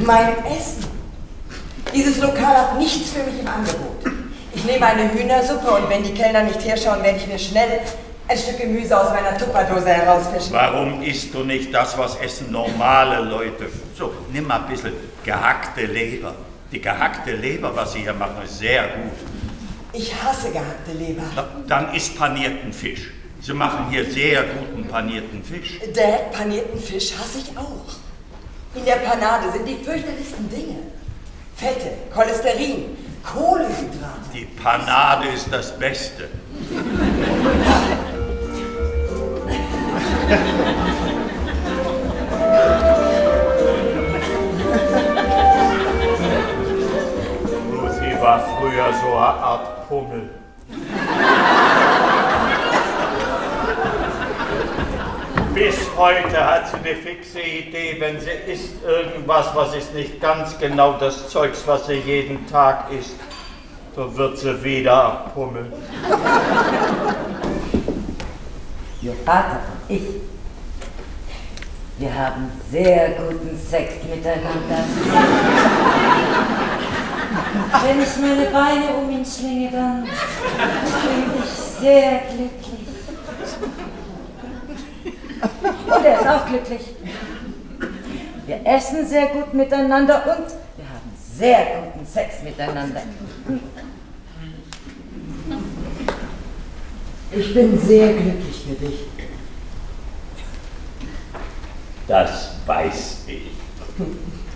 Mein Essen. Dieses Lokal hat nichts für mich im Angebot. Ich nehme eine Hühnersuppe und wenn die Kellner nicht herschauen, werde ich mir schnell ein Stück Gemüse aus meiner Tupperdose herausfischen. Warum isst du nicht das, was essen normale Leute? So, nimm mal ein bisschen gehackte Leber. Die gehackte Leber, was sie hier machen, ist sehr gut. Ich hasse gehackte Leber. Dann isst panierten Fisch. Sie machen hier sehr guten panierten Fisch. Dad, panierten Fisch hasse ich auch. In der Panade sind die fürchterlichsten Dinge. Fette, Cholesterin, Kohlenhydrate. Die Panade ist das Beste. Sie war früher so eine Art Pummel. Bis heute hat sie eine fixe Idee, wenn sie isst irgendwas, was ist nicht ganz genau das Zeugs, was sie jeden Tag isst, so wird sie wieder abpummeln. Ihr Vater und ich, wir haben sehr guten Sex miteinander. Wenn ich meine Beine um ihn schlinge, dann bin ich sehr glücklich. Und er ist auch glücklich. Wir essen sehr gut miteinander und wir haben sehr guten Sex miteinander. Ich bin sehr glücklich für dich. Das weiß ich.